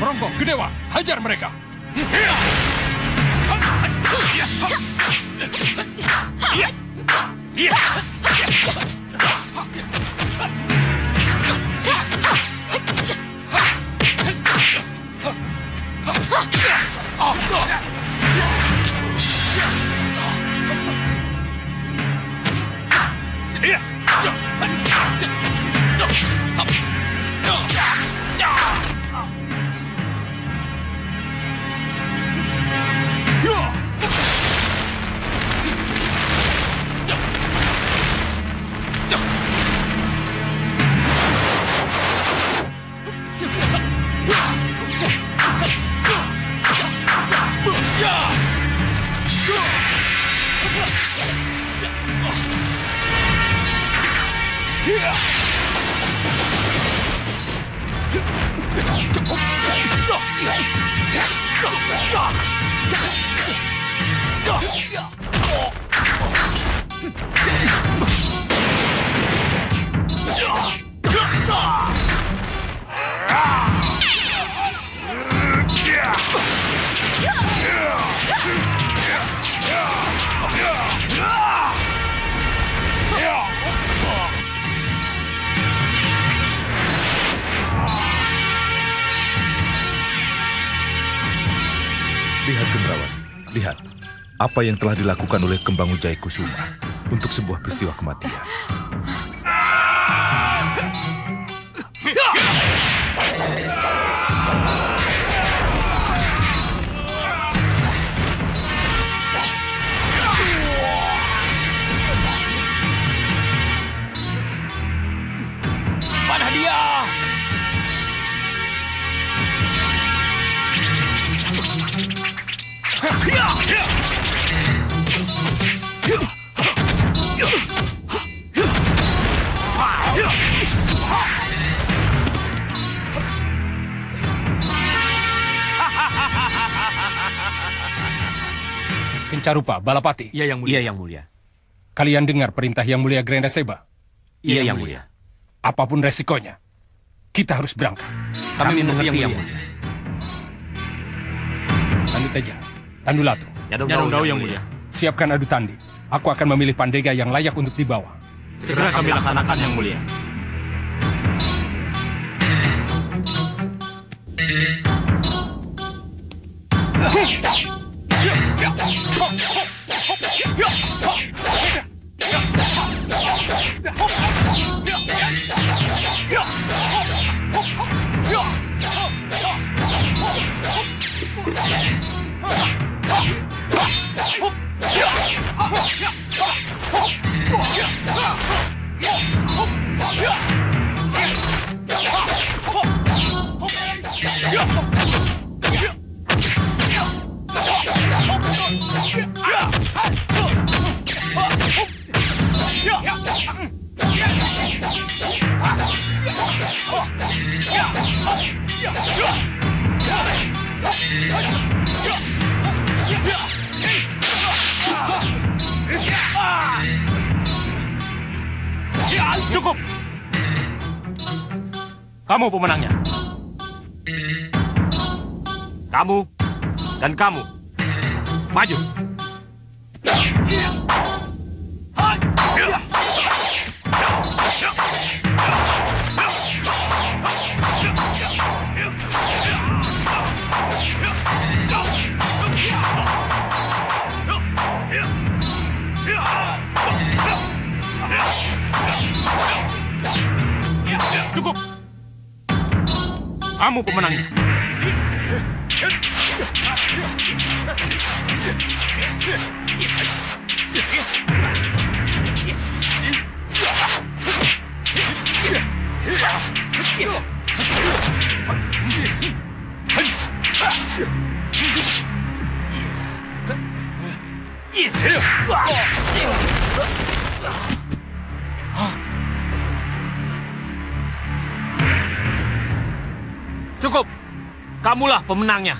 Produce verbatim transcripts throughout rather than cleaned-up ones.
Perongko, Gedewa, hajar mereka! Lihat Gendrawati, lihat apa yang telah dilakukan oleh Kembang Wijaya Kusuma untuk sebuah peristiwa kematian. Mana dia? Kencarupa, Balapati. Iya, Yang Mulia. Iya, Yang Mulia. Kalian dengar perintah Yang Mulia Grandaseba? Iya, Yang Mulia. Apapun resikonya, kita harus berangkat. Kami, Kami mengerti, Yang Mulia. Tandu Teja, Tandu Lato. Nyarong Dao, Yang Mulia. Siapkan adu tandi. Aku akan memilih Pandega yang layak untuk dibawa. Segera kami laksanakan, Yang Mulia. Cukup! Kamu pemenangnya. Kamu dan kamu. Maju. Cukup. Kamu pemenangnya. Cukup. Kamulah pemenangnya.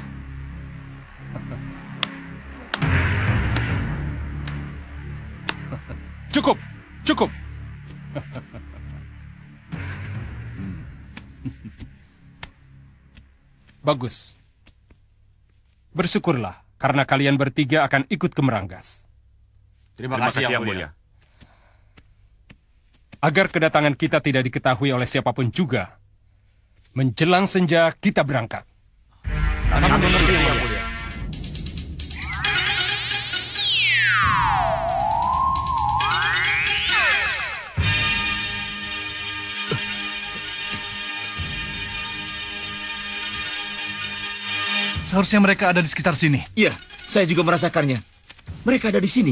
Cukup. Cukup. Bagus. Bersyukurlah, karena kalian bertiga akan ikut ke Meranggas. Terima, Terima kasih, kasih, Yang Yang Mulia. Agar kedatangan kita tidak diketahui oleh siapapun juga, menjelang senja kita berangkat. Kami mengerti, Yang Mulia. Seharusnya mereka ada di sekitar sini. Iya, saya juga merasakannya. Mereka ada di sini.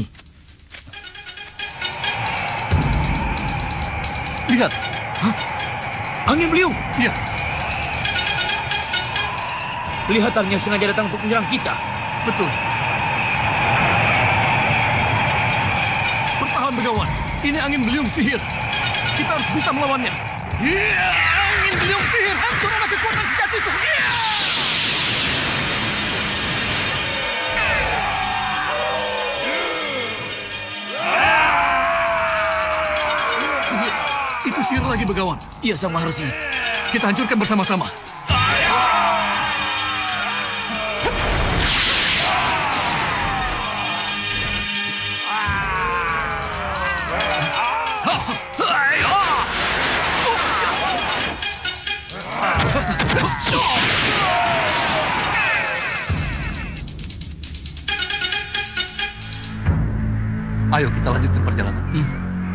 Lihat. Hah? Angin beliung. Iya. Kelihatannya sengaja datang untuk menyerang kita. Betul. Bertahan, begawan. Ini angin beliung sihir. Kita harus bisa melawannya. Iya, angin beliung sihir. Hancurkan kekuatan sejatiku. Iya. Sihir. Itu sihir lagi, begawan. Iya, sama harusnya. Kita hancurkan bersama-sama. Ayo kita lanjutkan perjalanan. Hmm.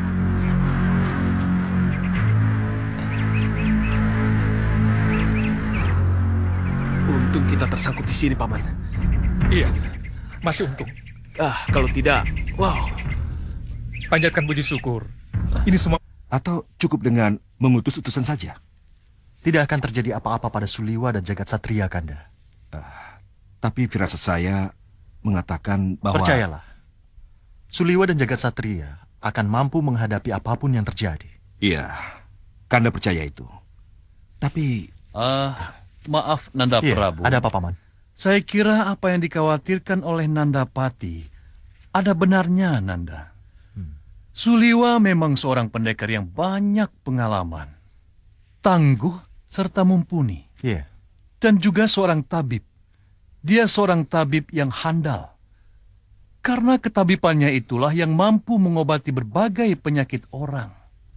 Untung kita tersangkut di sini, Paman. Iya, masih untung. Ah, kalau tidak, wow. Panjatkan puji syukur. Ini semua... Atau cukup dengan mengutus utusan saja? Tidak akan terjadi apa-apa pada Suliwa dan Jagat Satria, Kanda. Uh, tapi firasat saya mengatakan bahwa... Percayalah, Suliwa dan Jagat Satria akan mampu menghadapi apapun yang terjadi. Iya, Kanda percaya itu. Tapi... Ah, maaf Nanda Iya, Prabu. ada apa, Paman? Saya kira apa yang dikhawatirkan oleh Nandapati ada benarnya, Nanda. Hmm. Suliwa memang seorang pendekar yang banyak pengalaman, tangguh serta mumpuni. Iya. Dan juga seorang tabib. Dia seorang tabib yang handal. Karena ketabipannya itulah yang mampu mengobati berbagai penyakit orang.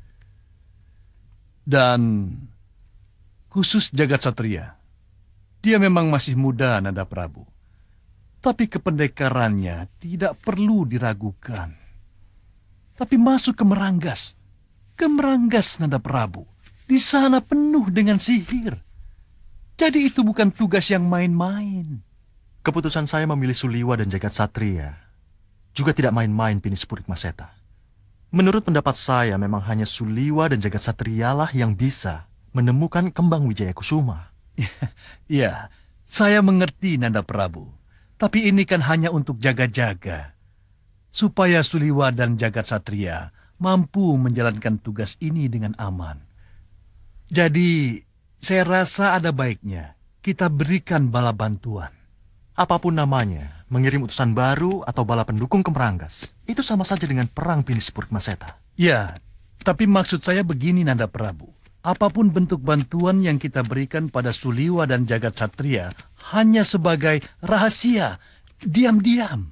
Dan khusus Jagat Satria, dia memang masih muda, Nanda Prabu. Tapi kependekarannya tidak perlu diragukan. Tapi masuk ke Meranggas. Ke Meranggas, Nanda Prabu. Di sana penuh dengan sihir. Jadi itu bukan tugas yang main-main. Keputusan saya memilih Suliwa dan Jagat Satria juga tidak main-main, Pinis Purikmaseta. Menurut pendapat saya, memang hanya Suliwa dan Jagat Satria lah yang bisa menemukan kembang Wijaya Kusuma. Ya, saya mengerti, Nanda Prabu. Tapi ini kan hanya untuk jaga-jaga. Supaya Suliwa dan Jagat Satria mampu menjalankan tugas ini dengan aman. Jadi, saya rasa ada baiknya kita berikan bala bantuan. Apapun namanya, mengirim utusan baru atau bala pendukung ke Meranggas, itu sama saja dengan perang, Pinis Purikmaseta. Ya, tapi maksud saya begini, Nanda Prabu. Apapun bentuk bantuan yang kita berikan pada Suliwa dan Jagat Satria hanya sebagai rahasia, diam-diam.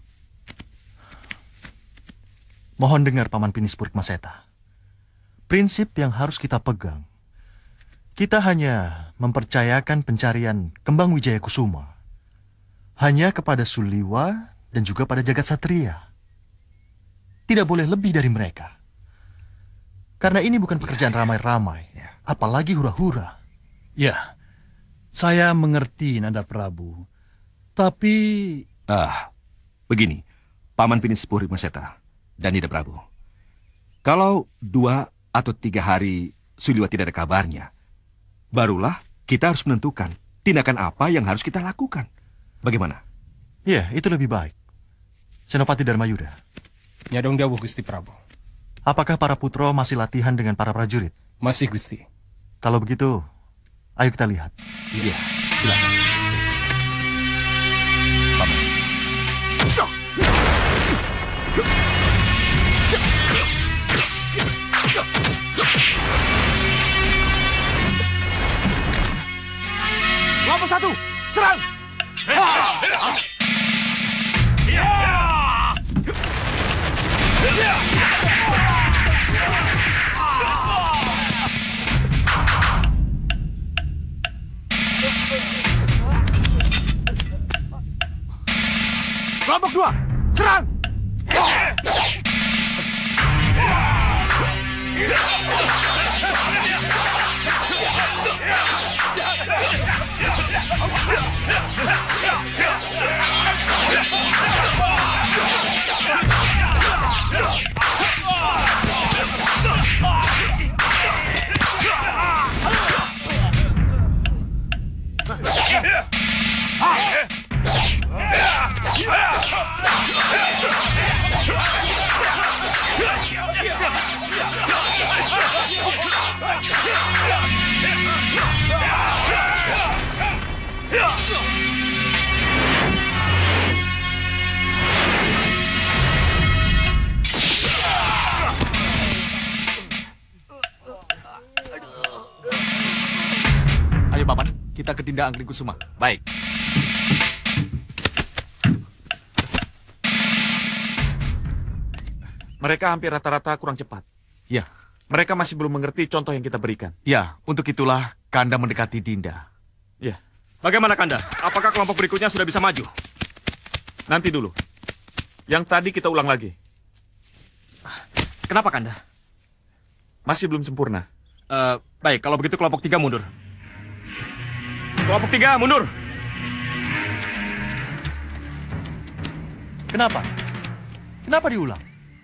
Mohon dengar, Paman Pinis Purikmaseta. Prinsip yang harus kita pegang. Kita hanya mempercayakan pencarian kembang Wijaya Kusuma hanya kepada Suliwa dan juga pada Jagat Satria. Tidak boleh lebih dari mereka. Karena ini bukan pekerjaan ramai-ramai, apalagi hura-hura. Ya, saya mengerti, Nanda Prabu. Tapi... Ah, begini, Paman Pinis Purikmaseta dan Nanda Prabu. Kalau dua atau tiga hari Suliwa tidak ada kabarnya, barulah kita harus menentukan tindakan apa yang harus kita lakukan. Bagaimana? Ya, itu lebih baik. Senopati Dharmayuda. Nyadong dawuh, Gusti Prabu. Apakah para putro masih latihan dengan para prajurit? Masih, Gusti. Kalau begitu, ayo kita lihat. Iya, silakan. Paman. Kelompok satu, Serang! Kelompok dua, serang! Ayo Paman, kita ke Dinda Angkring Kusuma. Baik. Mereka hampir rata-rata kurang cepat. Ya, Mereka masih belum mengerti contoh yang kita berikan. ya, untuk itulah Kanda mendekati Dinda. Ya, Bagaimana Kanda? Apakah kelompok berikutnya sudah bisa maju? nanti dulu. Yang tadi kita ulang lagi. Kenapa Kanda? Masih belum sempurna. Eh, baik, kalau begitu kelompok tiga mundur. Kelompok tiga mundur. Kenapa? Kenapa diulang?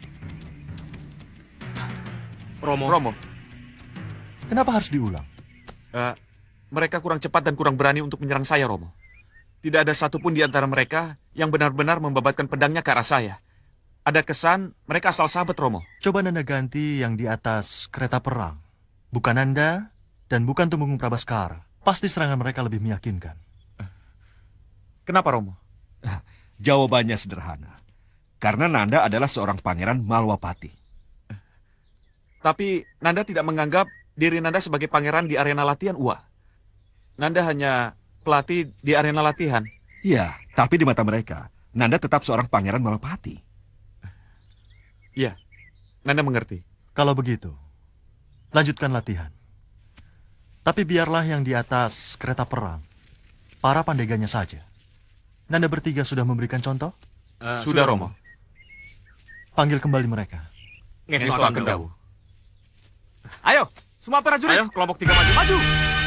Romo. Romo, Kenapa harus diulang? eh, mereka kurang cepat dan kurang berani untuk menyerang saya, Romo. Tidak ada satupun di antara mereka yang benar-benar membabatkan pedangnya ke arah saya. Ada kesan mereka asal sahabat, Romo. Coba Nanda ganti yang di atas kereta perang. Bukan Nanda dan bukan Tumenggung Prabaskara. Pasti serangan mereka lebih meyakinkan. Kenapa, Romo? Jawabannya sederhana. Karena Nanda adalah seorang pangeran Malwapati. Tapi Nanda tidak menganggap diri Nanda sebagai pangeran di arena latihan, Uwa. Nanda hanya pelatih di arena latihan. Iya, tapi di mata mereka, Nanda tetap seorang pangeran Malwapati. Iya, Nanda mengerti. Kalau begitu, lanjutkan latihan. Tapi biarlah yang di atas kereta perang, para pandeganya saja. Nanda bertiga sudah memberikan contoh? Uh, Sudah, Romo. Panggil kembali mereka. Ngestu Akan Dawu. Ayo, semua prajurit. Ayo, kelompok tiga maju. Maju.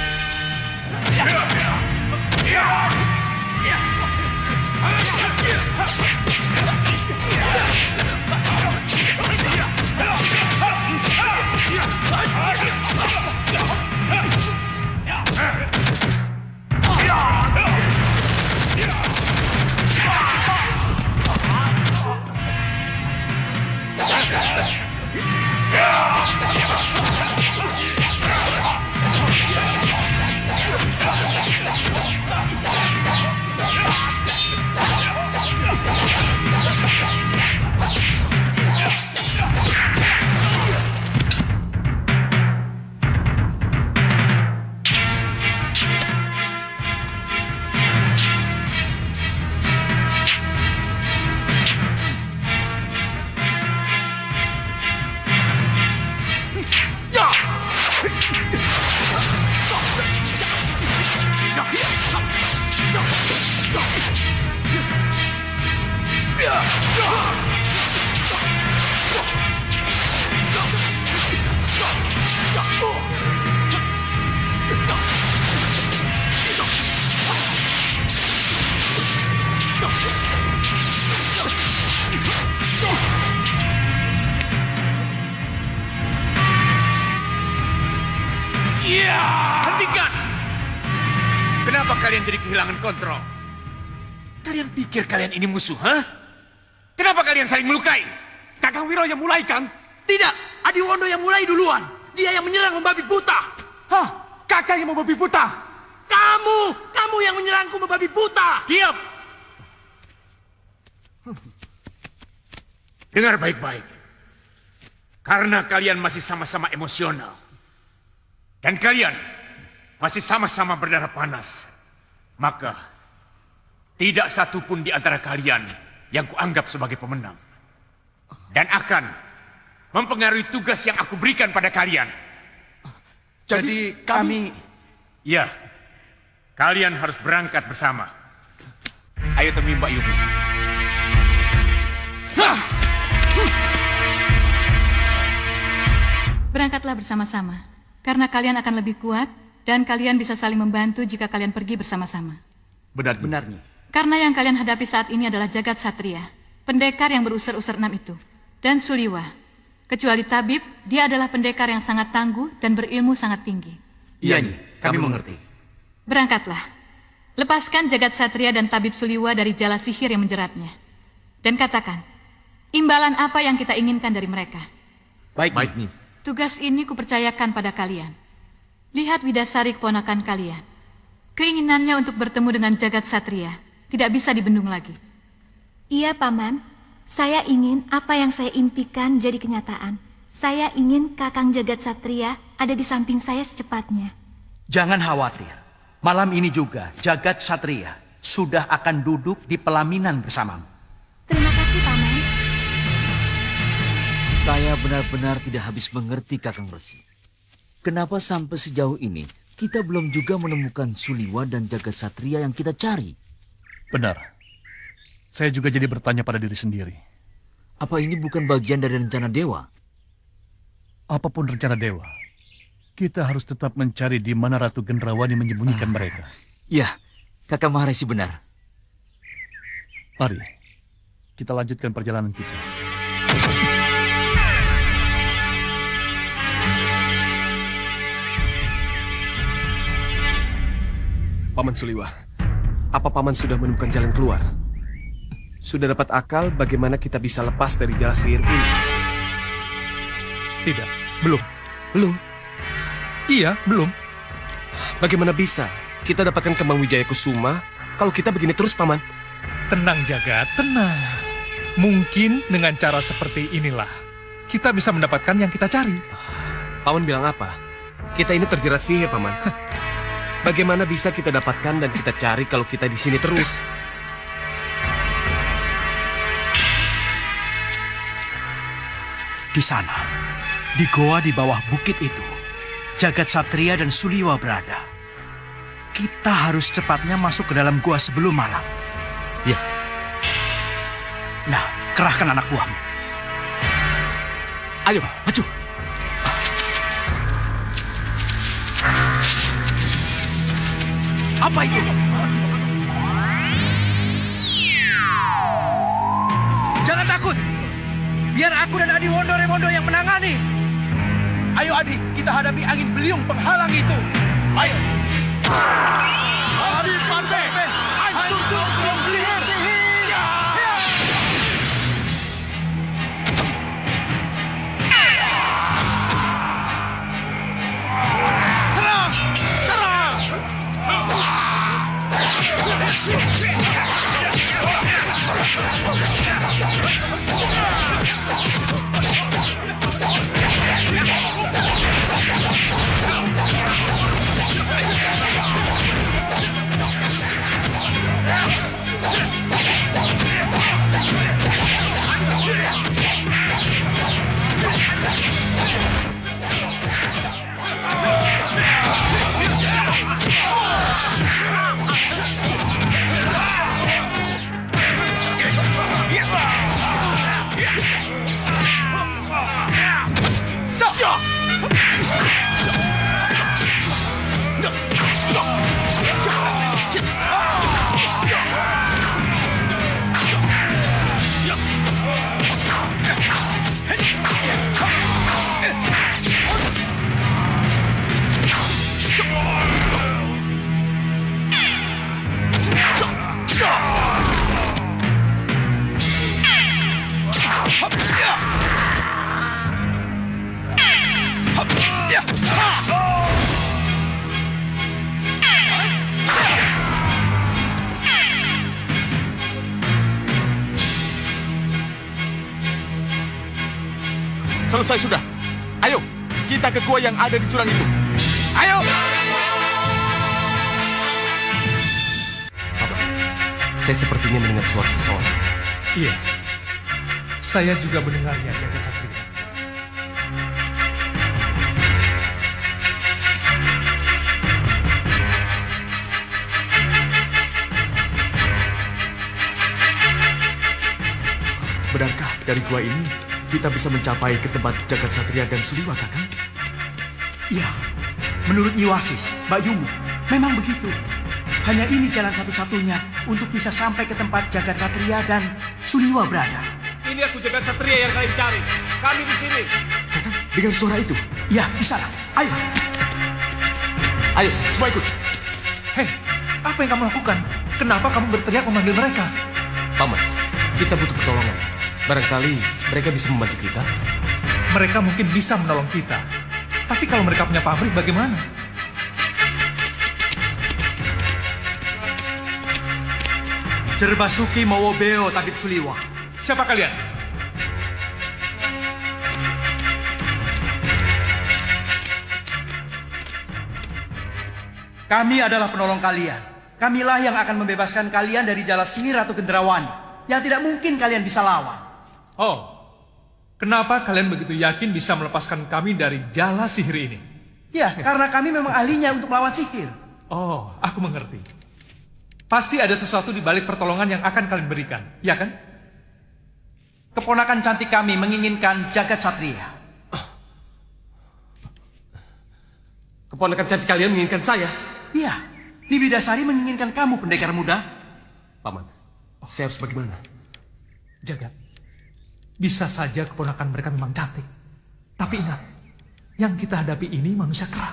Hentikan! Kenapa kalian jadi kehilangan kontrol? Kalian pikir kalian ini musuh, ha? Kenapa kalian saling melukai? Kakang Wiro yang mulai kan? Tidak, Adiwondo yang mulai duluan. Dia yang menyerang membabi buta. Hah? Kakang yang membabi buta? Kamu, kamu yang menyerangku membabi buta. Diam. Dengar baik-baik. Karena kalian masih sama-sama emosional. Dan kalian masih sama-sama berdarah panas. maka tidak satu pun di antara kalian yang kuanggap sebagai pemenang. Dan akan mempengaruhi tugas yang aku berikan pada kalian. Jadi, Jadi kami... Ya, kalian harus berangkat bersama. Ayo temui Mbak Yumi. Berangkatlah bersama-sama, karena kalian akan lebih kuat dan kalian bisa saling membantu jika kalian pergi bersama-sama. Benar, benarnya. Karena yang kalian hadapi saat ini adalah jagat satria, pendekar yang berusur-usur enam itu, dan Suliwa. Kecuali tabib, dia adalah pendekar yang sangat tangguh dan berilmu sangat tinggi. Iya, Nyi, kami mengerti. Berangkatlah. Lepaskan jagat satria dan tabib Suliwa dari jala sihir yang menjeratnya. Dan katakan, imbalan apa yang kita inginkan dari mereka. Baik, Baik Nyi. Tugas ini kupercayakan pada kalian. Lihat Widasari keponakan kalian. Keinginannya untuk bertemu dengan jagat satria tidak bisa dibendung lagi. Iya, Paman. Saya ingin apa yang saya impikan jadi kenyataan. Saya ingin Kakang Jagat Satria ada di samping saya secepatnya. Jangan khawatir. Malam ini juga Jagat Satria sudah akan duduk di pelaminan bersamamu. Terima kasih, Paman. Saya benar-benar tidak habis mengerti, Kakang Resi. Kenapa sampai sejauh ini kita belum juga menemukan Suliwa dan Jagat Satria yang kita cari? Benar. Saya juga jadi bertanya pada diri sendiri. Apa ini bukan bagian dari rencana dewa? Apapun rencana dewa, kita harus tetap mencari di mana Ratu Gendrawani menyembunyikan ah. mereka. Ya, Kakak Maharesi benar. Mari, kita lanjutkan perjalanan kita. Paman Suliwa, apa Paman sudah menemukan jalan keluar? Sudah dapat akal bagaimana kita bisa lepas dari jala sihir ini? Tidak. Belum? Belum? Iya, belum. Bagaimana bisa kita dapatkan kembang Wijaya Kusuma kalau kita begini terus, Paman? Tenang, Jagat, tenang. Mungkin dengan cara seperti inilah kita bisa mendapatkan yang kita cari. Paman bilang apa? Kita ini terjerat sihir, Paman. Bagaimana bisa kita dapatkan dan kita cari kalau kita di sini terus? Di sana, di goa di bawah bukit itu, Jagat Satria dan Suliwa berada. Kita harus cepatnya masuk ke dalam goa sebelum malam. Ya. Nah, kerahkan anak buahmu. Ayo, maju. Apa itu? Jangan takut. Biar aku dan Adi Wondo Remondo yang menangani. Ayo Adi, kita hadapi angin beliung penghalang itu. Ayo. Haji Pandai, hancur jurung sihir. Serang! Serang! Selesai sudah. Ayo, kita ke gua yang ada di jurang itu. Ayo! Saya sepertinya mendengar suara seseorang. Iya, saya juga mendengarnya, Jagat Satria. Benarkah dari gua ini kita bisa mencapai ke tempat Jagat Satria dan Suliwa, Kakang? Iya, menurut Nyiwasis, Mbak Yumu, memang begitu. Hanya ini jalan satu-satunya untuk bisa sampai ke tempat Jagat Satria dan Suliwa berada. Ini aku Jagat Satria yang kalian cari. Kami di sini. Kakang, dengar suara itu? Ya, di sana. Ayo. Ayo, semua ikut. Hei, apa yang kamu lakukan? Kenapa kamu berteriak memanggil mereka? Paman, kita butuh pertolongan. Barangkali mereka bisa membantu kita. Mereka mungkin bisa menolong kita. Tapi kalau mereka punya pabrik, bagaimana? Cerbasuki Mawobeo, Tabib Suliwa. Siapa kalian? Kami adalah penolong kalian. Kamilah yang akan membebaskan kalian dari jala sihir Ratu Gendrawani. Yang tidak mungkin kalian bisa lawan. Oh, kenapa kalian begitu yakin bisa melepaskan kami dari jala sihir ini? Ya, karena kami memang ahlinya untuk melawan sihir. Oh, aku mengerti. Pasti ada sesuatu di balik pertolongan yang akan kalian berikan, ya kan? Keponakan cantik kami menginginkan Jagat Satria. Keponakan cantik kalian menginginkan saya? Iya, Bibi Dasari menginginkan kamu, pendekar muda. Paman, saya harus bagaimana? Jagat, bisa saja keponakan mereka memang cantik. Tapi ingat, yang kita hadapi ini manusia kera.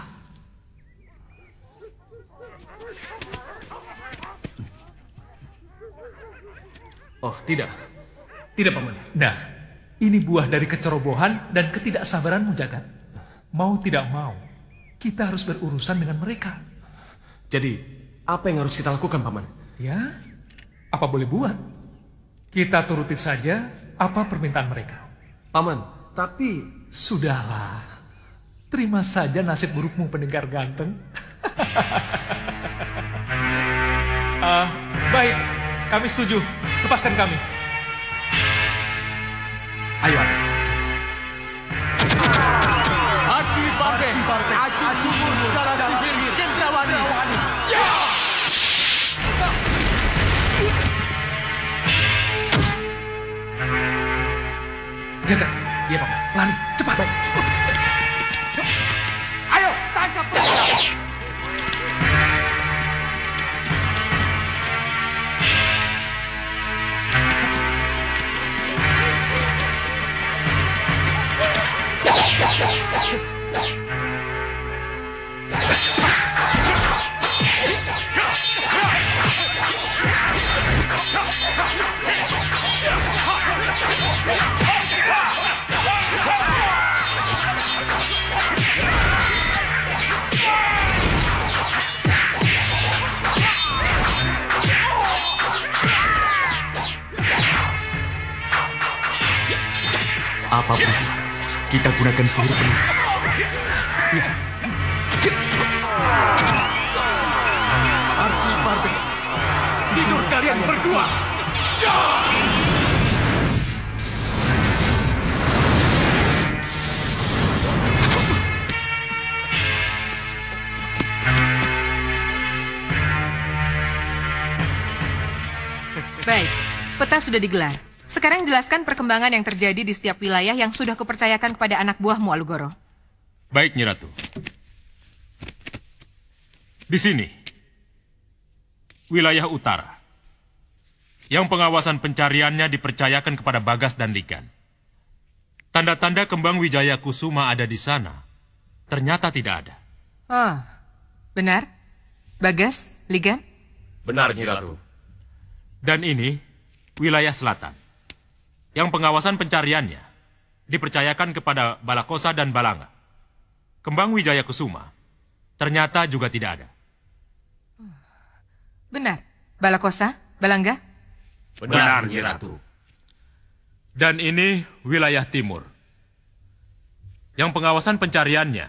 Oh, tidak. Tidak, Paman. Nah, ini buah dari kecerobohan dan ketidaksabaranmu, Jagat. Mau tidak mau, kita harus berurusan dengan mereka. Jadi, apa yang harus kita lakukan, Paman? Ya, apa boleh buat? Kita turuti saja apa permintaan mereka. Paman, tapi... Sudahlah. Terima saja nasib burukmu, pendekar ganteng. uh, baik, kami setuju. Lepaskan kami. Ayo, ayo. Aci Barbe, Aci Murni, Jala Sihir, Gendrawani. Ya! Jaga. Iya, Paman. Lari, cepat. Baik. Ayo, tangkap mereka. Apapun, kita gunakan sihir penuh. Ya. Archie Barbe, tidur kalian berdua. Ya! Baik, peta sudah digelar. Sekarang jelaskan perkembangan yang terjadi di setiap wilayah yang sudah kupercayakan kepada anak buahmu, Alugoro. Baik, Nyi Ratu. Di sini, wilayah utara, yang pengawasan pencariannya dipercayakan kepada Bagas dan Ligan. Tanda-tanda kembang Wijaya Kusuma ada di sana, ternyata tidak ada. Oh, benar? Bagas, Ligan? Benar, Nyi Ratu. Dan ini, wilayah selatan, yang pengawasan pencariannya dipercayakan kepada Balakosa dan Balanga. Kembang Wijaya Kusuma ternyata juga tidak ada. Benar. Balakosa, Balanga? Benar, Nyi Ratu. Dan ini wilayah timur, yang pengawasan pencariannya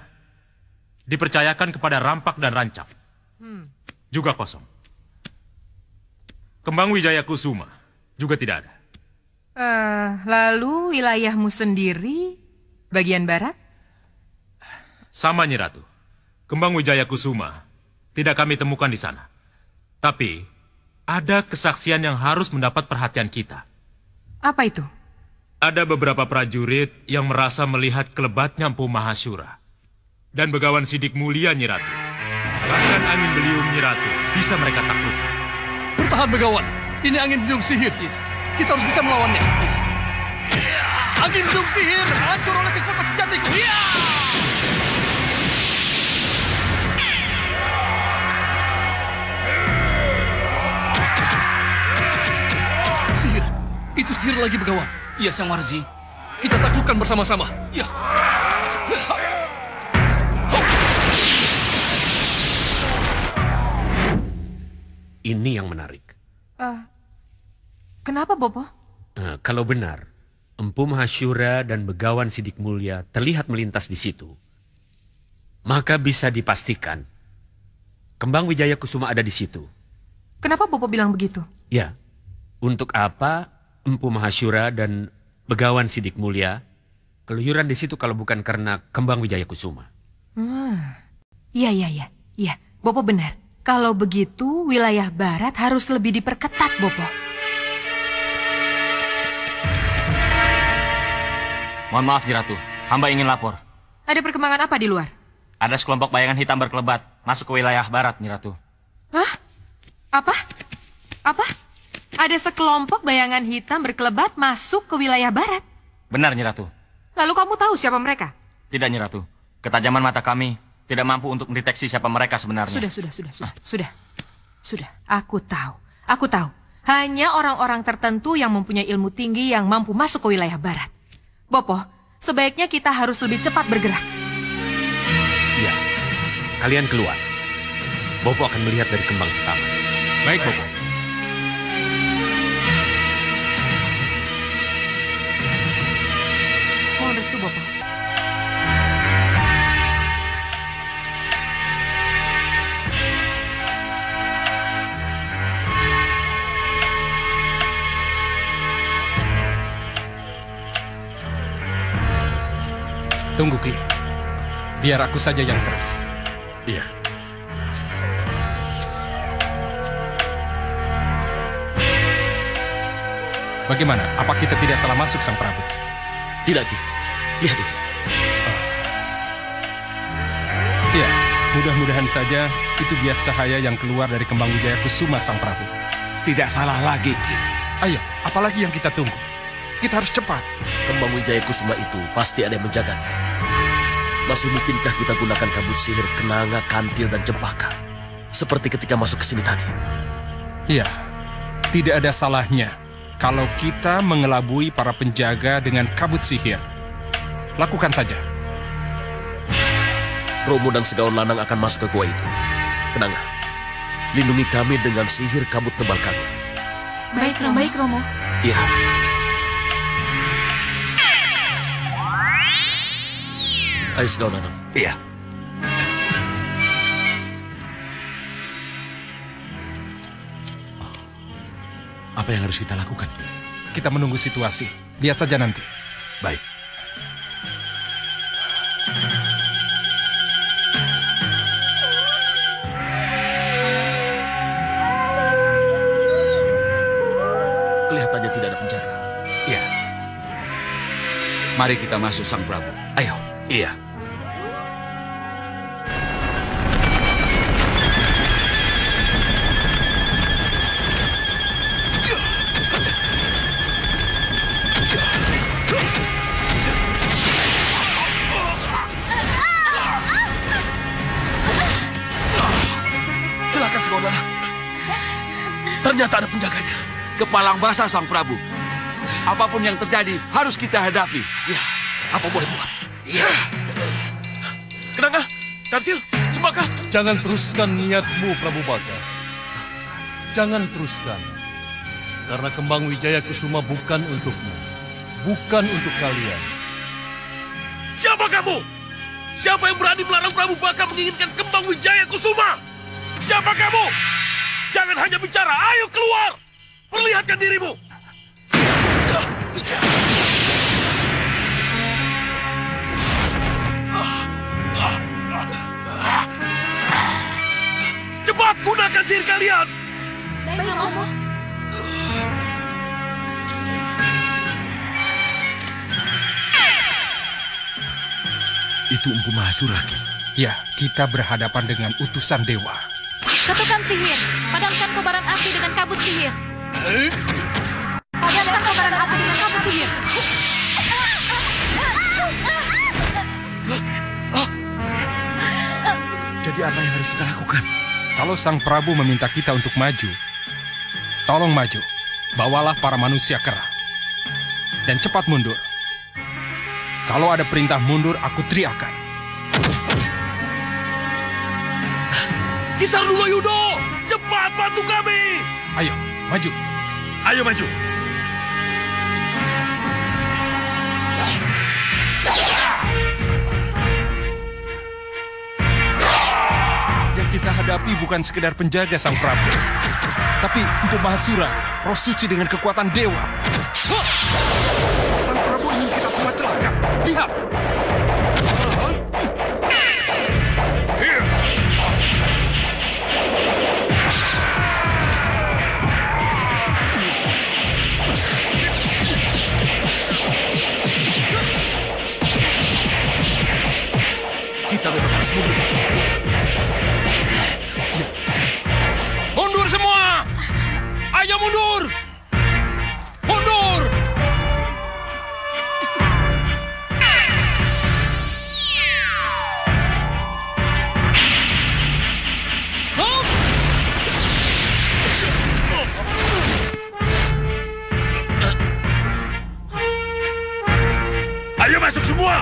dipercayakan kepada Rampak dan Rancap. Hmm. Juga kosong. Kembang Wijaya Kusuma juga tidak ada. Uh, lalu wilayahmu sendiri, bagian barat? Sama, Nyi Ratu. Kembang Wijaya Kusuma tidak kami temukan di sana. Tapi ada kesaksian yang harus mendapat perhatian kita. Apa itu? Ada beberapa prajurit yang merasa melihat kelebatnya Empu Mahashura dan Begawan Sidik Mulia, Nyi Ratu. Bahkan angin beliung Nyi Ratu bisa mereka taklukkan. Bertahan, Begawan. Ini angin beliung sihir. Kita harus bisa melawannya. Angin beliung sihir hancur oleh kekuatan sejatiku. Ya! Sihir. Itu sihir lagi, Begawan. Iya, Sang Warzi. Kita taklukkan bersama-sama. Ya. Ini yang menarik. Uh, kenapa, Bopo? Uh, kalau benar, Empu Mahashura dan Begawan Sidik Mulia terlihat melintas di situ, maka bisa dipastikan Kembang Wijaya Kusuma ada di situ. Kenapa Bopo bilang begitu? Ya, untuk apa Empu Mahashura dan Begawan Sidik Mulia keluyuran di situ kalau bukan karena Kembang Wijaya Kusuma? Hmm. Iya, iya, iya. Iya, Bopo benar. Kalau begitu, wilayah barat harus lebih diperketat, Bopo. Mohon maaf, Nyi Ratu. Hamba ingin lapor. Ada perkembangan apa di luar? Ada sekelompok bayangan hitam berkelebat masuk ke wilayah barat, Nyi Ratu. Hah? Apa? Apa? Ada sekelompok bayangan hitam berkelebat masuk ke wilayah barat? Benar, Nyi Ratu. Lalu kamu tahu siapa mereka? Tidak, Nyi Ratu. Ketajaman mata kami tidak mampu untuk mendeteksi siapa mereka sebenarnya. Sudah, sudah, sudah, sudah, sudah. Sudah, aku tahu. Aku tahu. Hanya orang-orang tertentu yang mempunyai ilmu tinggi yang mampu masuk ke wilayah barat. Bopo, sebaiknya kita harus lebih cepat bergerak. Iya, kalian keluar. Bopo akan melihat dari kembang setaman. Baik, Bopo. Mohon restu, Bopo. Tunggu, Ki. Biar aku saja yang terus. Iya. Bagaimana? Apa kita tidak salah masuk, Sang Prabu? Tidak, Ki. Lihat itu. Iya, mudah-mudahan saja itu bias cahaya yang keluar dari Kembang Wijaya Kusuma, Sang Prabu. Tidak salah lagi, Ki. Ayo, apalagi yang kita tunggu? Kita harus cepat. Kembang Wijaya Kusuma itu pasti ada yang menjaganya. Masih mungkinkah kita gunakan kabut sihir kenanga, kantil, dan cempaka? Seperti ketika masuk ke sini tadi. Iya, tidak ada salahnya kalau kita mengelabui para penjaga dengan kabut sihir. Lakukan saja. Romo dan Segaon Lanang akan masuk ke gua itu. Kenanga, lindungi kami dengan sihir kabut tebal kami. Baik, Romo. Baik, Romo. Iya. Ayo, Segaon Lanang. Iya. Apa yang harus kita lakukan? Kita menunggu situasi. Lihat saja nanti. Baik. Kelihatannya tidak ada penjara. Iya. Mari kita masuk, Sang Prabu. Ayo. Iya. Celaka, Segaon Lanang. Ternyata ada penjaganya. Kepalang basah, Sang Prabu. Apapun yang terjadi harus kita hadapi. Ya, apa boleh buat? Iya. Kenanga, kantil, cempaka. Jangan teruskan niatmu, Prabu Baka. Jangan teruskan. Karena Kembang Wijaya Kusuma bukan untukmu. Bukan untuk kalian. Siapa kamu? Siapa yang berani melarang Prabu Baka menginginkan Kembang Wijaya Kusuma? Siapa kamu? Jangan hanya bicara, ayo keluar! Perlihatkan dirimu! Cepat gunakan sihir kalian! Baik, Romo. Itu Empu Mahasura, Ki. Ya, kita berhadapan dengan utusan dewa. Satukan sihir. Padamkan kobaran api dengan kabut sihir. Padamkan kobaran api dengan kabut sihir. Jadi apa yang harus kita lakukan? Kalau Sang Prabu meminta kita untuk maju, tolong maju. Bawalah para manusia kera. Dan cepat mundur. Kalau ada perintah mundur, aku teriakan. Kisar Lula Yudo, cepat bantu kami! Ayo, maju. Ayo maju. Yang kita hadapi bukan sekedar penjaga Sang Prabu, tapi Empu Mahasura, roh suci dengan kekuatan dewa. Sang Prabu ingin kita semua celaka. Lihat! Kita memang harus mundur. Mundur semua! Ayo mundur! Mundur! Ayo masuk semua!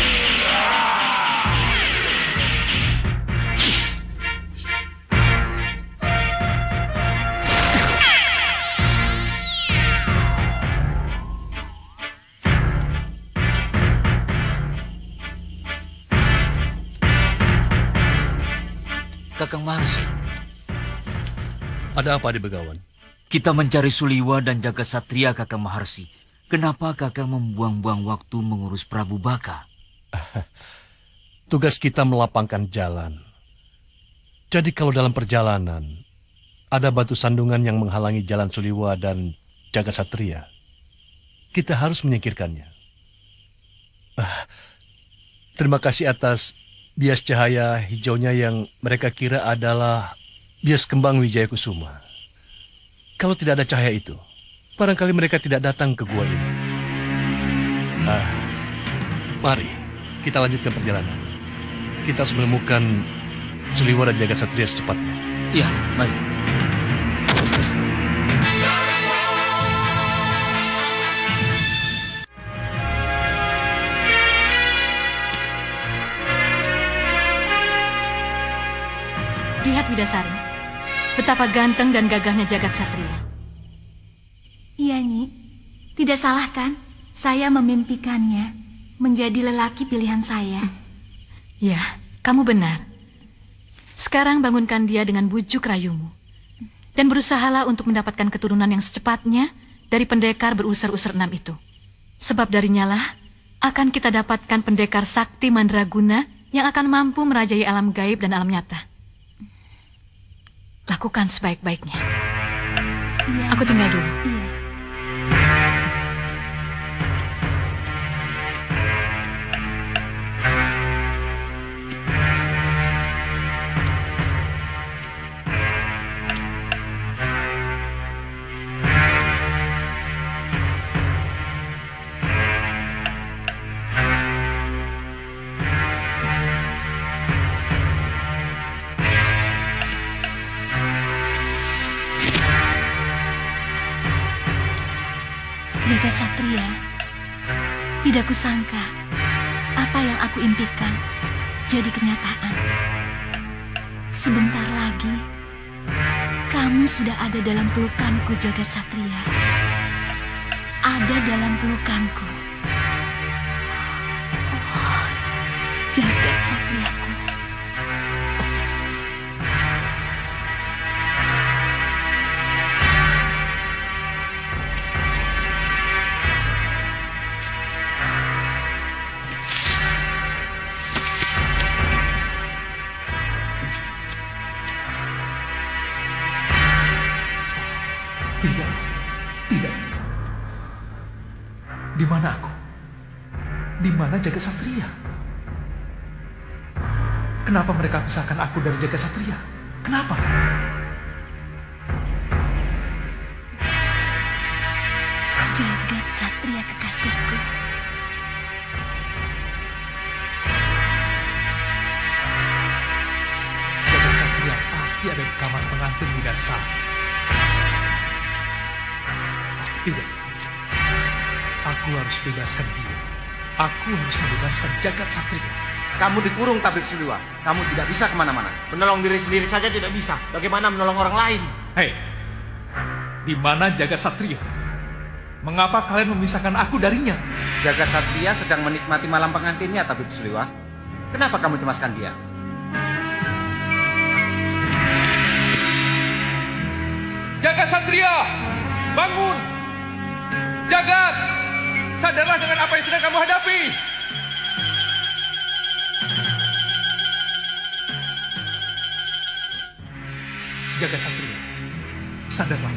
Kakang Maharsi. Ada apa di Begawan? Kita mencari Suliwa dan Jagat Satria, Kakang Maharsi. Kenapa Kakang membuang-buang waktu mengurus Prabu Baka? Tugas kita melapangkan jalan. Jadi kalau dalam perjalanan ada batu sandungan yang menghalangi jalan Suliwa dan Jagat Satria, kita harus menyingkirkannya. Ah, terima kasih atas bias cahaya hijaunya yang mereka kira adalah bias kembang Wijaya Kusuma. Kalau tidak ada cahaya itu, barangkali mereka tidak datang ke gua ini. Ah, mari kita lanjutkan perjalanan. Kita harus menemukan Suliwa dan Jagat Satria secepatnya. Iya, mari. Lihat Widasari, betapa ganteng dan gagahnya Jagat Satria. Iya, Nyi. Tidak salah kan? Saya memimpikannya menjadi lelaki pilihan saya. Ya, kamu benar. Sekarang bangunkan dia dengan bujuk rayumu. Dan berusahalah untuk mendapatkan keturunan yang secepatnya dari pendekar berusur-usur enam itu. Sebab darinya lah akan kita dapatkan pendekar sakti mandraguna yang akan mampu merajai alam gaib dan alam nyata. Lakukan sebaik-baiknya. Iya. Aku tinggal dulu. Iya. Jagat Satria, tidak kusangka apa yang aku impikan jadi kenyataan. Sebentar lagi, kamu sudah ada dalam pelukanku, Jagat Satria. Ada dalam pelukanku. Oh, Jagat Satriaku. Tidak, tidak. Di mana aku? Di mana Jagat Satria? Kenapa mereka pisahkan aku dari Jagat Satria? Kenapa? Jagat Satria kekasihku. Jagat Satria pasti ada di kamar pengantin Widasari. Oh, tidak. Aku harus bebaskan dia. Aku harus membebaskan Jagat Satria. Kamu dikurung, Tabib Suliwa. Kamu tidak bisa kemana-mana. Menolong diri sendiri saja tidak bisa. Bagaimana menolong orang lain? Hei, di mana Jagat Satria? Mengapa kalian memisahkan aku darinya? Jagat Satria sedang menikmati malam pengantinnya, Tabib Suliwa. Kenapa kamu cemaskan dia? Jagat Satria, bangun! Jagat, sadarlah dengan apa yang sedang kamu hadapi. Jagat Satria, sadarlah.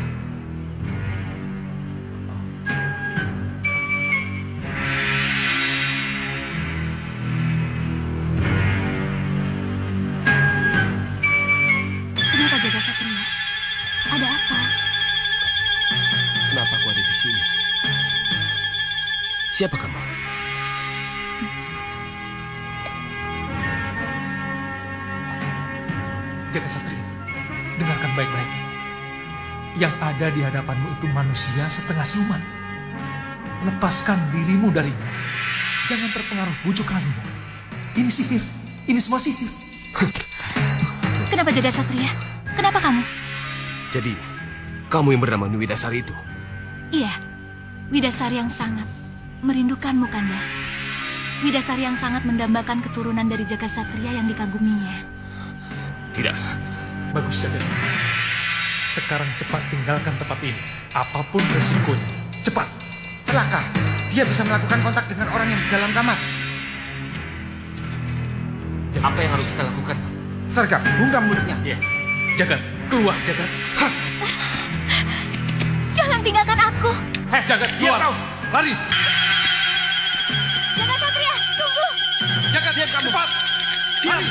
Kenapa Jagat Satria? Ada apa? Kenapa aku ada di sini? Siapa kamu? Jagat Satria, dengarkan baik-baik. Yang ada di hadapanmu itu manusia setengah siluman. Lepaskan dirimu darinya. Jangan terpengaruh bujuk rayunya. Ini sihir. Ini semua sihir. Kenapa Jagat Satria? Kenapa kamu? Jadi, kamu yang bernama Widasari itu? Iya, Widasari yang sangat merindukanmu, Kanda. Widasari yang sangat mendambakan keturunan dari Jagat Satria yang dikaguminya. Tidak. Bagus, Jagat. Sekarang cepat tinggalkan tempat ini. Apapun resikonya. Cepat. Celaka. Dia bisa melakukan kontak dengan orang yang di dalam kamar. Jagat, apa yang harus kita lakukan? Sergap, bungkam mulutnya. Iya. Jagat, keluar, Jagat. Jangan tinggalkan aku. Hei, Jagat, keluar. Lari. Jagat Satria, tunggu. Jagat, diam kamu. Cepat. Lari.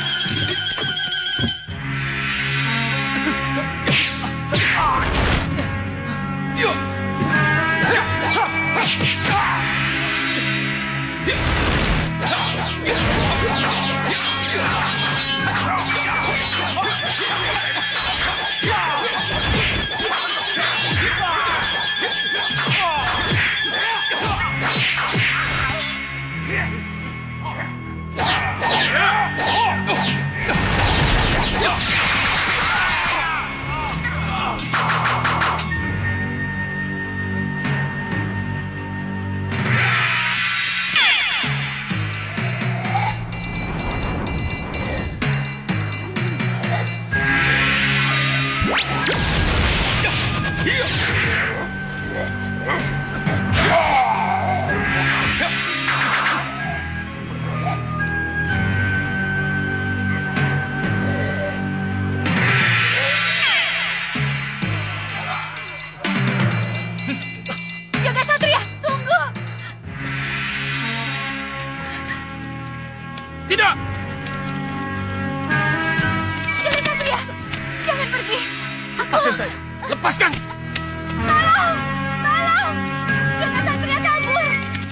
Jagat Satria, tunggu. Tidak. Jagat Satria, jangan pergi. Aku... Pasir saya, lepaskan. Tolong, tolong. Jagat Satria kabur.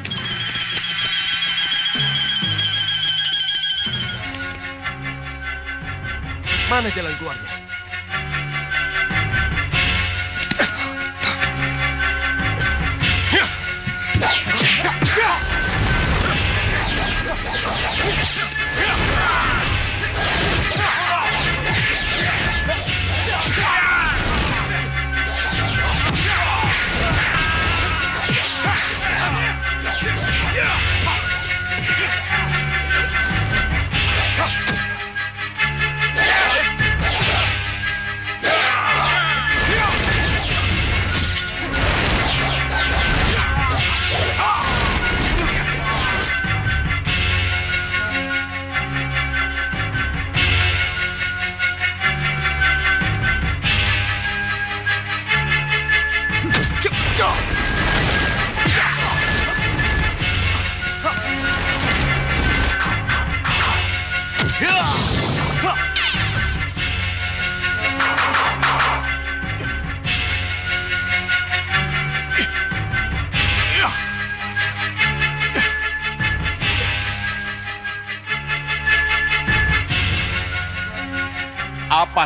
Mana jalan keluarnya?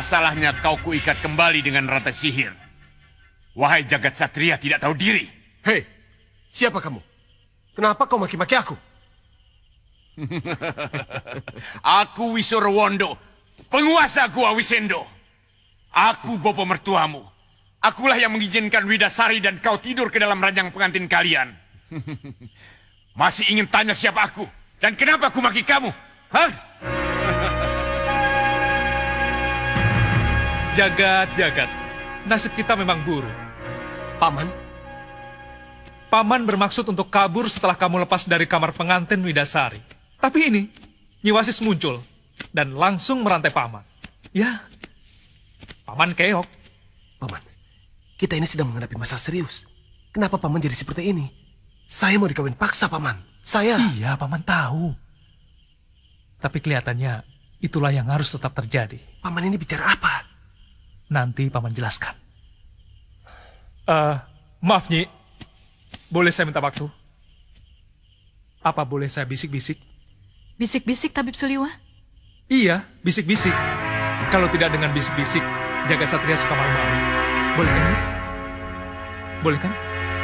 salahnya kau kuikat kembali dengan rantai sihir? Wahai jagat satria tidak tahu diri. Hei, siapa kamu? Kenapa kau maki-maki aku? Aku Wisurawondo, penguasa Gua Wisendo. Aku bopo mertuamu. Akulah yang mengizinkan Widasari dan kau tidur ke dalam ranjang pengantin kalian. Masih ingin tanya siapa aku? Dan kenapa aku maki kamu? Hah? Jagat, jagat. Nasib kita memang buruk. Paman? Paman bermaksud untuk kabur setelah kamu lepas dari kamar pengantin Widasari. Tapi ini, Nyi Wasis muncul dan langsung merantai Paman. Ya, Paman keok. Paman, kita ini sedang menghadapi masalah serius. Kenapa Paman jadi seperti ini? Saya mau dikawin paksa, Paman. Saya... Iya, Paman tahu. Tapi kelihatannya itulah yang harus tetap terjadi. Paman ini bicara apa? Nanti Paman jelaskan. Uh, maaf, Nyi. Boleh saya minta waktu? Apa boleh saya bisik-bisik? Bisik-bisik, Tabib Suliwa? Iya, bisik-bisik. Kalau tidak dengan bisik-bisik, jagat satria suka malu-malu. Boleh kan, Nyi? Boleh kan?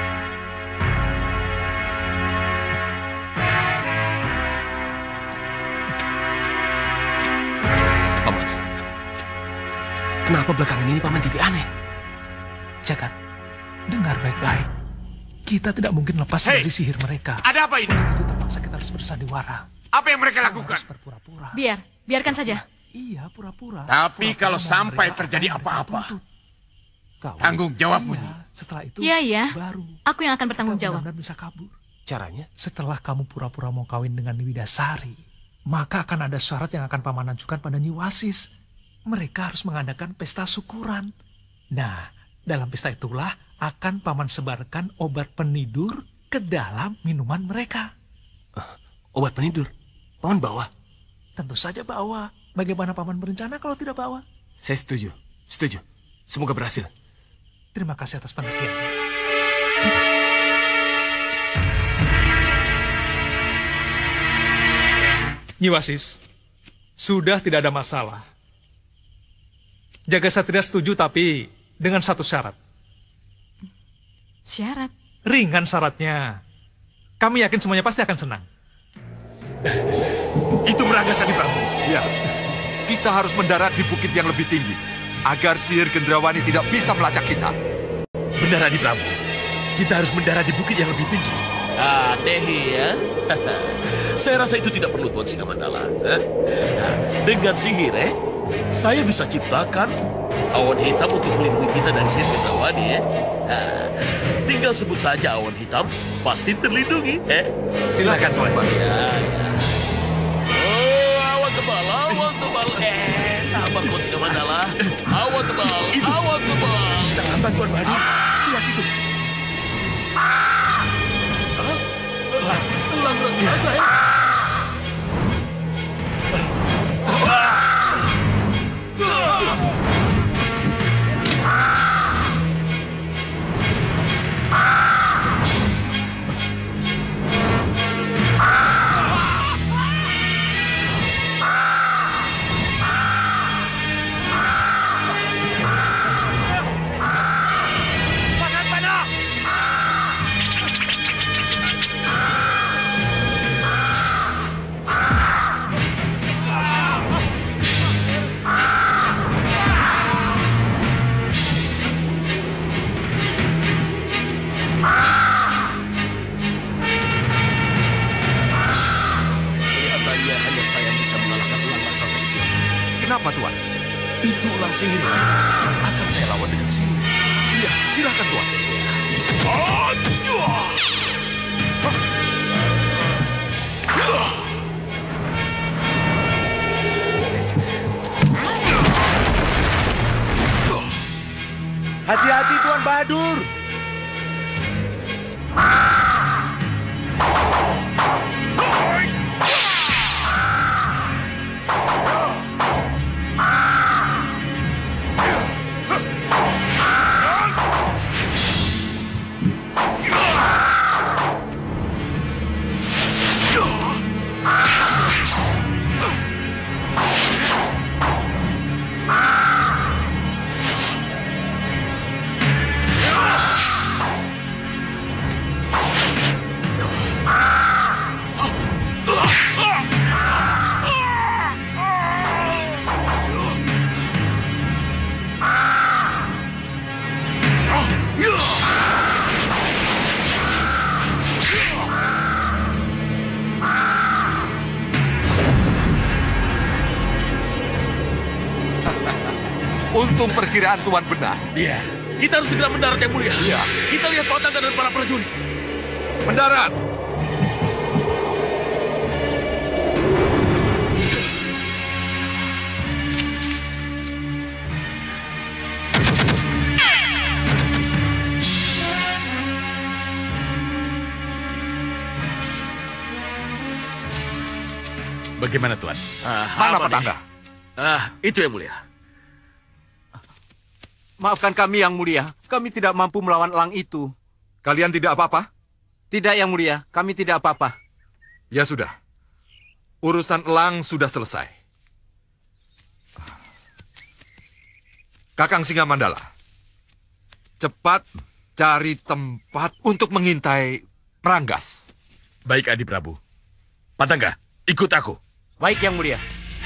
Paman, kenapa belakangan ini Paman jadi aneh? Jagat, dengar baik-baik. Kita tidak mungkin lepas hey, dari sihir mereka. Ada apa ini? Itu terpaksa kita harus bersandiwara. Apa yang mereka lakukan? Berpura-pura. Biar, biarkan saja. Iya, pura-pura. Tapi pura-pura kalau sampai terjadi apa-apa, tanggung jawabmu. Iya, setelah itu, iya, iya. baru aku yang akan bertanggung jawab. Benar-benar bisa kabur. Caranya? Setelah kamu pura-pura mau kawin dengan Widasari, maka akan ada syarat yang akan Paman ajukan pada Nyi Wasis. Mereka harus mengadakan pesta syukuran. Nah, dalam pesta itulah akan Paman sebarkan obat penidur ke dalam minuman mereka. Uh, obat penidur? Paman bawa? Tentu saja bawa. Bagaimana Paman berencana kalau tidak bawa? Saya setuju. Setuju. Semoga berhasil. Terima kasih atas pengertian. Nyi Wasis, sudah tidak ada masalah. Jagat Satria setuju tapi dengan satu syarat. Syarat? Ringan syaratnya. Kami yakin semuanya pasti akan senang. Itu Meraga Sandi Prabu. Ya, kita harus mendarat di bukit yang lebih tinggi agar sihir Gendrawani tidak bisa melacak kita. Benar, Adi Prabu. Kita harus mendarat di bukit yang lebih tinggi. Ah, Dehi ya. Saya rasa itu tidak perlu, Tuan Singamandala. Eh? Dengan sihir, eh, saya bisa ciptakan awan hitam untuk melindungi kita dari sihir Gendrawani, eh. Nah, tinggal sebut saja awan hitam, pasti terlindungi, eh. Silakan, Tuan. Ya, ya. Oh, awan tebal, awan tebal. Eh, sabar, Tuan Singamandala. Awan tebal, itu. Awan tebal. Jangan lambat, Tuan Badi. Lihat itu. Elang raksasa, eh. Kenapa, Tuan? Itu ulang sihir. Akan saya lawan dengan sihir. Iya, silakan, Tuan. Hati-hati, Tuan Bahadur. Untung perkiraan Tuan benar. Iya, kita harus segera mendarat yang mulia. Iya. Kita lihat Patangga dan para prajurit. Mendarat! Bagaimana, Tuan? Ah, Mana apa Patangga? nih? Ah, itu yang mulia. Maafkan kami, Yang Mulia. Kami tidak mampu melawan elang itu. Kalian tidak apa-apa? Tidak, Yang Mulia. Kami tidak apa-apa. Ya sudah. Urusan elang sudah selesai. Kakang Singamandala, cepat cari tempat untuk mengintai Ranggas. Baik, Adi Prabu. Patangga, ikut aku. Baik, Yang Mulia.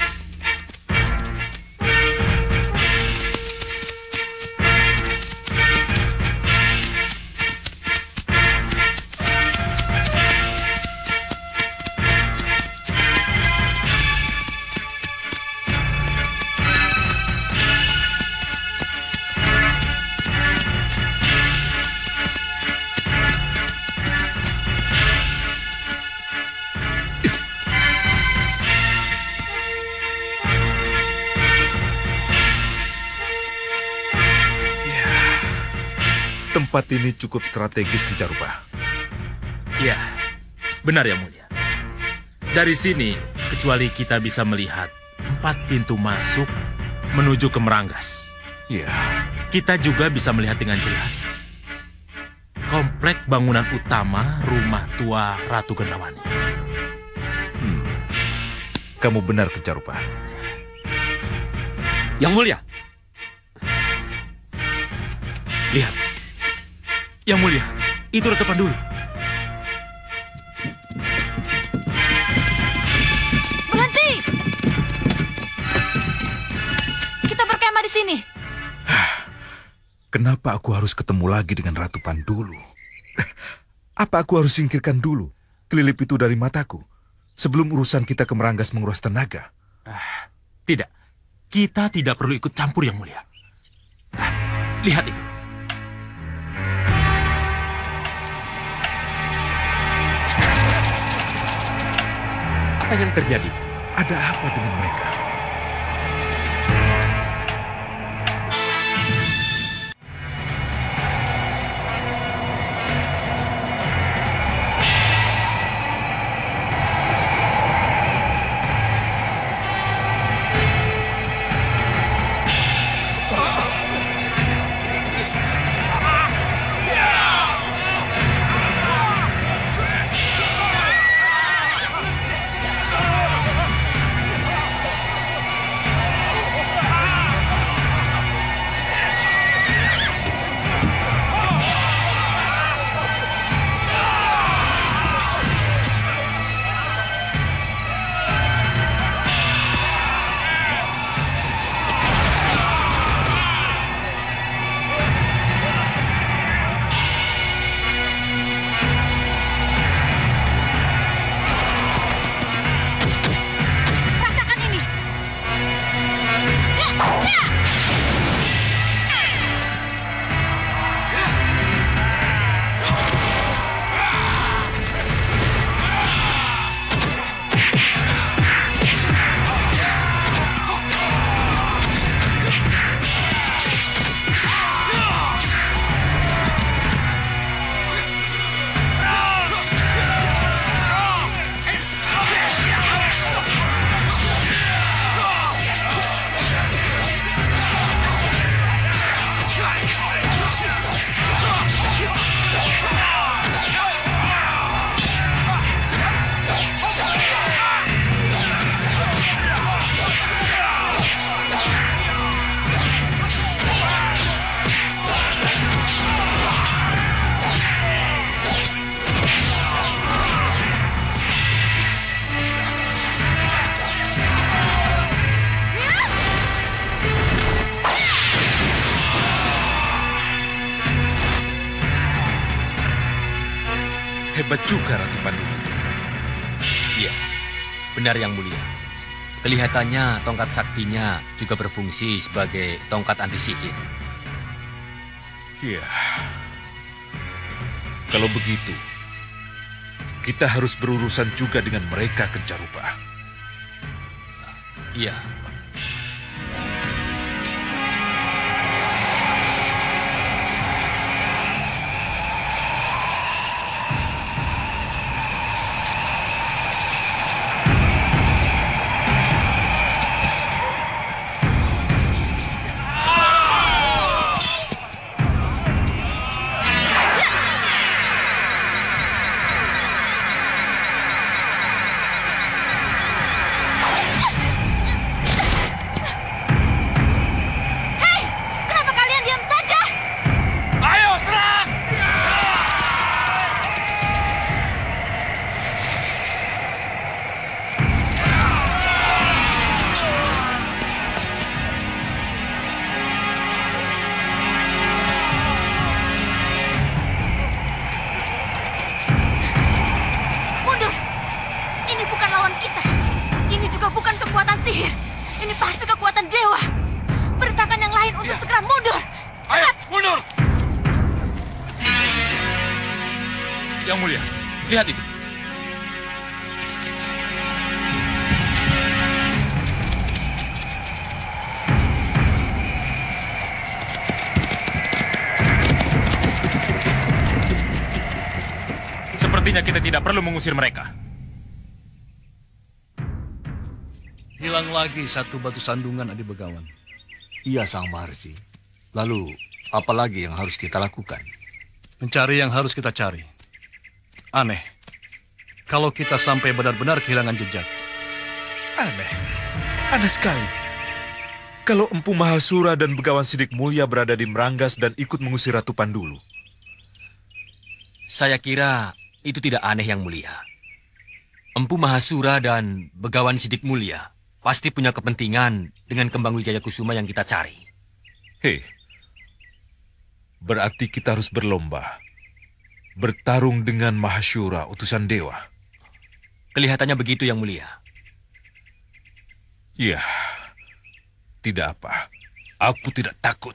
Tempat ini cukup strategis di Jarupa. Ya, benar Yang Mulia. Dari sini, kecuali kita bisa melihat empat pintu masuk menuju ke Meranggas. Iya. Kita juga bisa melihat dengan jelas komplek bangunan utama rumah tua Ratu Gendrawani. Hmm. Kamu benar, Kecarupa. Yang Mulia. Lihat. Yang Mulia, itu retapan dulu. Berhenti! Kita berkemah di sini. Kenapa aku harus ketemu lagi dengan Ratu Pandulu? Apa aku harus singkirkan dulu kelilip itu dari mataku sebelum urusan kita ke Meranggas menguras tenaga? Tidak. Kita tidak perlu ikut campur, Yang Mulia. Lihat itu. Apa yang terjadi? Ada apa dengan mereka? Hebat juga Ratu Pandulu itu. Iya, benar Yang Mulia. Kelihatannya tongkat saktinya juga berfungsi sebagai tongkat anti sihir. Iya. Kalau begitu, kita harus berurusan juga dengan mereka, Kencarupa. Iya. Yang Mulia, lihat itu. Sepertinya kita tidak perlu mengusir mereka. Hilang lagi satu batu sandungan Adi Begawan. Iya, Sang Maharsi. Lalu, apa lagi yang harus kita lakukan? Mencari yang harus kita cari. Aneh, kalau kita sampai benar-benar kehilangan jejak. Aneh, aneh sekali. Kalau Empu Mahasura dan Begawan Sidik Mulia berada di Meranggas dan ikut mengusir Ratu Pandulu. Saya kira itu tidak aneh Yang Mulia. Empu Mahasura dan Begawan Sidik Mulia pasti punya kepentingan dengan Kembang Wijaya Kusuma yang kita cari. Hei, berarti kita harus berlomba. Bertarung dengan Mahasura, utusan dewa. Kelihatannya begitu Yang Mulia. Ya, tidak apa. Aku tidak takut.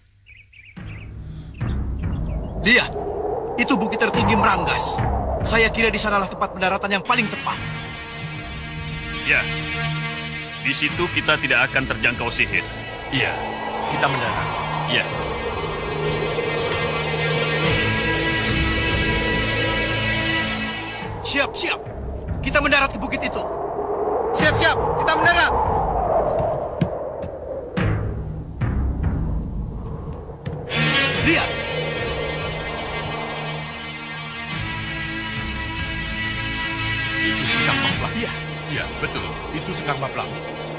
Lihat, itu bukit tertinggi Meranggas. Saya kira di sanalah tempat pendaratan yang paling tepat. Ya, di situ kita tidak akan terjangkau sihir. Iya, kita mendarat. Iya. Siap, siap. Kita mendarat ke bukit itu. Siap, siap. Kita mendarat. Lihat. Itu Sekang Maplang. Iya. Iya, betul. Itu Sekang Maplang.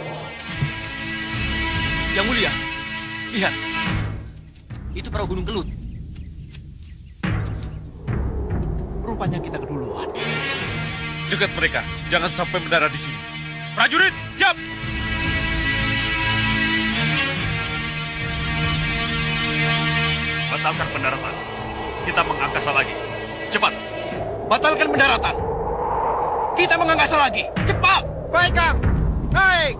Yang Mulia, lihat. Itu perahu Gunung Kelut. Rupanya kita keduluan. Cegat mereka, jangan sampai mendarat di sini. Prajurit, siap! Batalkan pendaratan. Kita mengangkasa lagi. Cepat. Batalkan pendaratan. Kita mengangkasa lagi. Cepat! Baik, Kang. Naik!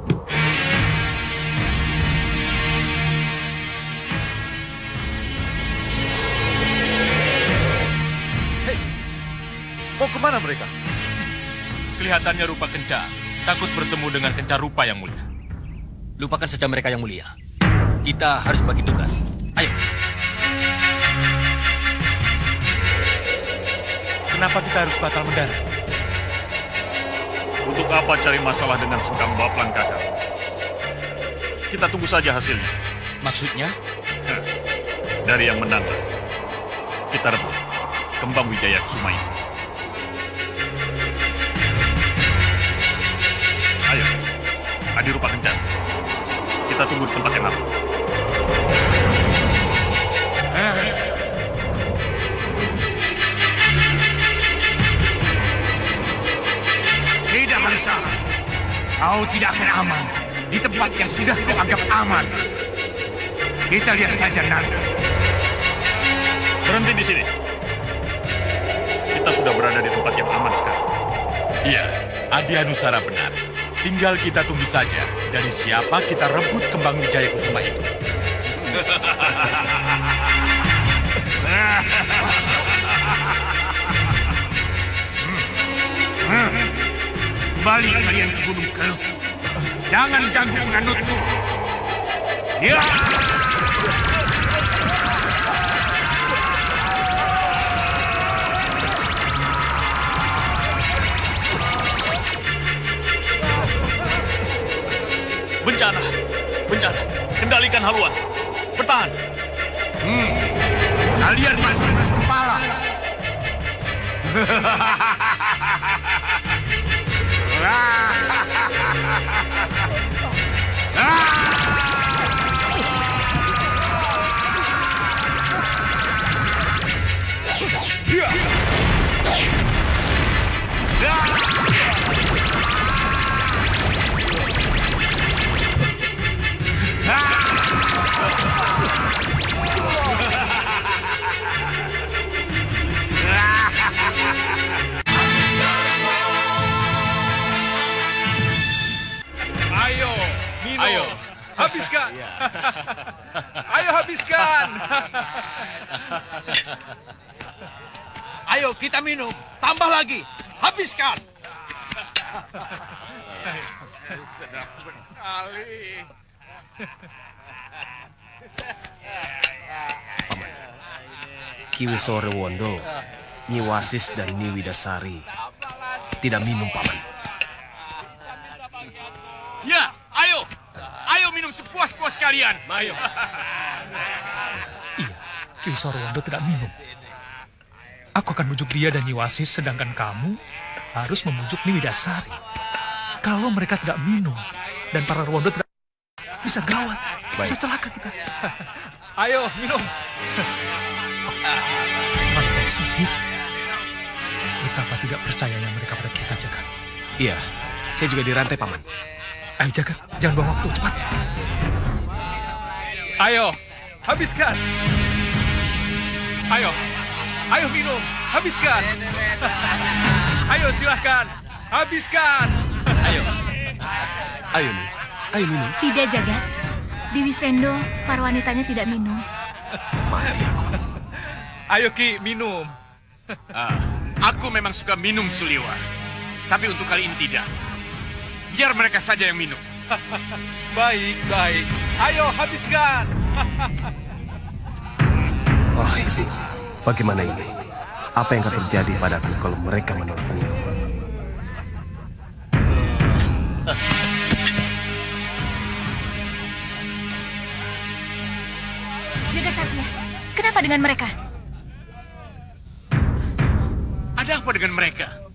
Hei, mau kemana mereka? Kelihatannya rupa Kenca takut bertemu dengan Kencarupa Yang Mulia. Lupakan saja mereka Yang Mulia. Kita harus bagi tugas. Ayo. Kenapa kita harus batal mendarat? Untuk apa cari masalah dengan Sekang Maplang, Kakak? Kita tunggu saja hasilnya. Maksudnya? Nah, dari yang menang, kita rebut Kembang Wijaya Kusuma itu. Ayo, Adi Rupa Kencan. Kita tunggu di tempat yang aman. Tidak, Malisa. Kau tidak akan aman di tempat yang sudah kau anggap aman. Kita lihat saja nanti. Berhenti di sini. Kita sudah berada di tempat yang aman sekarang. Iya, Adi Anusara benar. Tinggal kita tunggu saja dari siapa kita rebut kembang Wijaya Kusuma itu. Kembali kalian ke Gunung Keluh. Jangan ganggu penganutku. Ya! Bencana, bencana. Kendalikan haluan. Bertahan. Hmm. Kalian masih masih kepala. Ayo, minum. Ayo. Habiskan. Ayo habiskan. Ayo kita minum. Tambah lagi. Habiskan. Sedap sekali. Ki Wisoro Wondo, Nyi Wasis dan Nyi Widasari tidak minum, Paman. Ya, ayo. Ayo minum sepuas-puas kalian. Ayo. Iya, Ki Sorwondo tidak minum. Aku akan bujuk dia dan Nyi Wasis, sedangkan kamu harus memujuk Nyi Widasari. Kalau mereka tidak minum dan para Rwondo tidak, bisa gawat, bisa celaka kita. Ayo minum. Rantai sihir. Betapa tidak percayanya mereka pada kita, Jagat. Iya, saya juga dirantai, Paman. Ayo Jagat, jangan buang waktu, cepat. Ayo, habiskan. Ayo, ayo minum, habiskan. Ayo silahkan, habiskan. Ayo, ayo nih, ayo minum. Tidak, Jagat. Di Wisendo, para wanitanya tidak minum. Mati aku. Ayo Ki, minum. Ah, aku memang suka minum Suliwa. Tapi untuk kali ini tidak. Biar mereka saja yang minum. Baik, baik. Ayo habiskan. Oh Ibu, bagaimana ini? Apa yang akan terjadi padaku kalau mereka menolak minum? Jaga Satria, kenapa dengan mereka? Ada apa dengan mereka?